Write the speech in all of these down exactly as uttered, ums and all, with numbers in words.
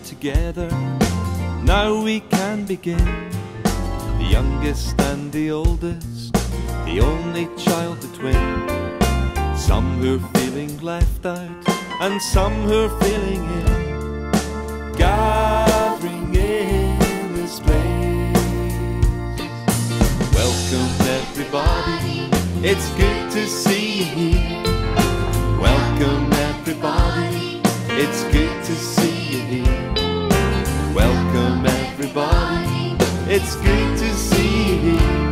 together, now we can begin. The youngest and the oldest, the only child, the twin. Some who are feeling left out, and some who are feeling in, gathering in this place. Welcome everybody, it's good to see you here. Welcome everybody, it's good to see you here. Welcome everybody, it's good to see you here.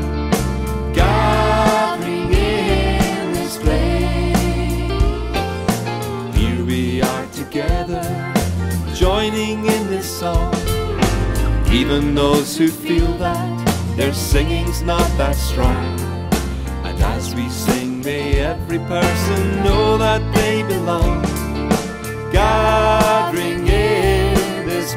Gathering in this place. Here we are together, joining in this song. Even those who feel that their singing's not that strong. And as we sing, may every person know that they belong. Gathering in this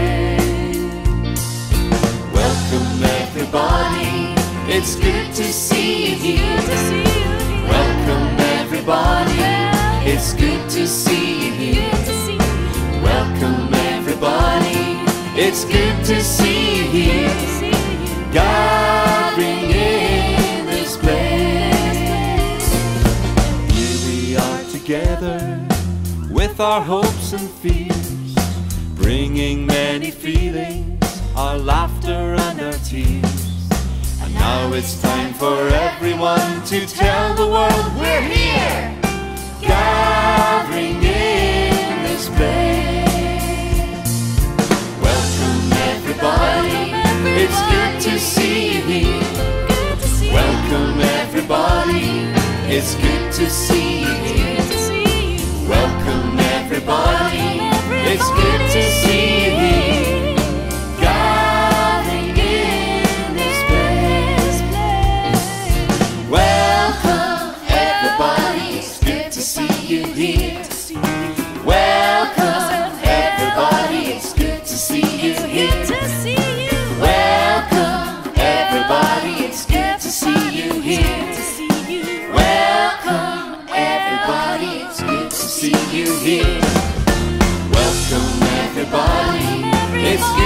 place. Welcome everybody, it's good to see you here. Welcome everybody, it's good to see you here. Welcome everybody, it's good to see you here. Gathering in this place. Here we are together with our hopes and fears, bringing many feelings, our laughter and our tears. And now it's time for everyone to tell the world we're here. Gathering in this place. Welcome everybody, it's good to see you here. Welcome everybody, it's good to see you here. Welcome everybody, it's good to see you here. Gathering in this place. Welcome everybody, it's good to see you here. Welcome everybody, it's good to see you here. Welcome everybody, it's good to see you here. Welcome everybody, it's good to see you here. Welcome everybody, it's good.